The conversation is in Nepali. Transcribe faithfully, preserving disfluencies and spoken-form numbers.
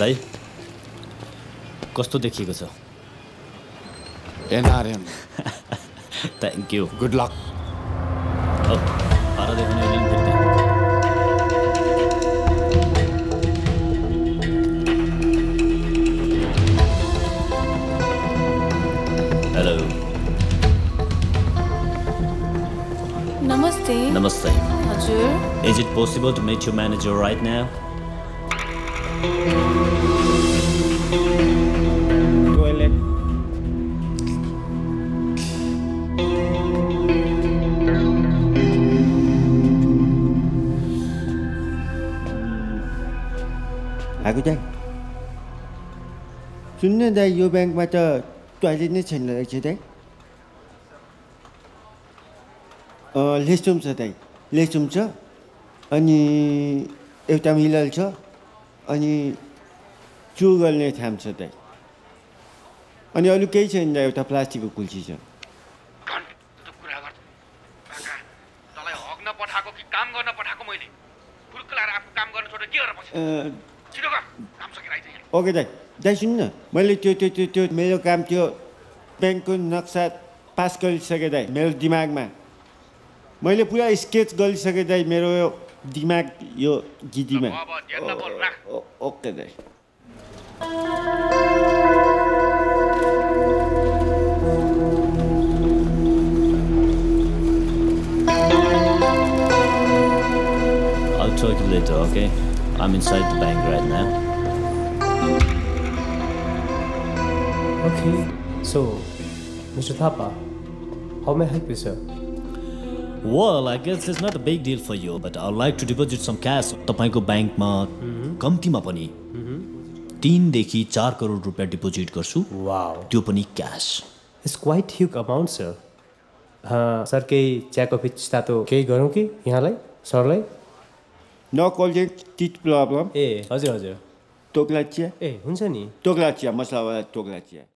दाइ कस्तो देखिएको छ NRM thank you good luck ओ आरा देख्ने दिन फिर्ता हेलो नमस्ते नमस्ते हजुर Is it possible to meet your manager right now? Toilet. आएको दाइ सुन्नु दाइ यो ब्याङ्कमा त टोयलेट नै छैन रहेछ दाइ लेस्टरुम छ दाइ लेस्टरुम छ अनि एउटा मिलर छ अनि चु गर्ने थाम छ दाइ अनि अरू केही छैन दाइ एउटा प्लास्टिकको कुल्ची छ ओके दाइ दाइ सुन्नु न मैले त्यो त्यो त्यो त्यो मेरो काम त्यो ब्याङ्कको नक्सा पास गरिसकेँ दाइ मेरो दिमागमा मैले पुरा स्केच गरिसकेँ दाइ मेरो यो दिमाग यो गिटीमा ओके दाइ I'll talk to you later, okay? I'm inside the bank right now. Okay, so, Mister Thapa, how may I help you, sir? Well, I guess it's not a big deal for you, but I'd like to deposit some cash. तपाईको बैंकमा कम्तीमा पनि तीन देखि चार करोड रुपैयाँ डिपोजिट गर्छु Wow. त्यो पनि cash It's quite huge amount, sir. हाँ, सर केही चिया कफी तातो केही गरौँ कि यहाँलाई सरलाई नो कोल्ड ड्रिङ्क टिट प्रब्लम ए हजुर हजुर टोक्ला चिया ए हुन्छ नि टोक्ला चिया मसलावाला टोक्ला चिया